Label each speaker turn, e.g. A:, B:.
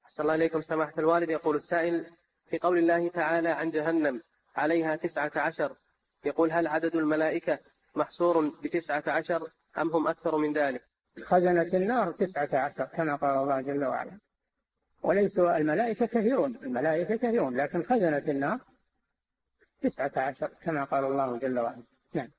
A: أحسن الله إليكم سماحة الوالد. يقول السائل: في قول الله تعالى عن جهنم عليها 19، يقول: هل عدد الملائكة محصور ب19 أم هم أكثر من ذلك؟
B: خزنة النار 19 كما قال الله جل وعلا، وليسوا الملائكة كثيرون، الملائكة كثيرون، لكن خزنة النار 19 كما قال الله جل وعلا. نعم.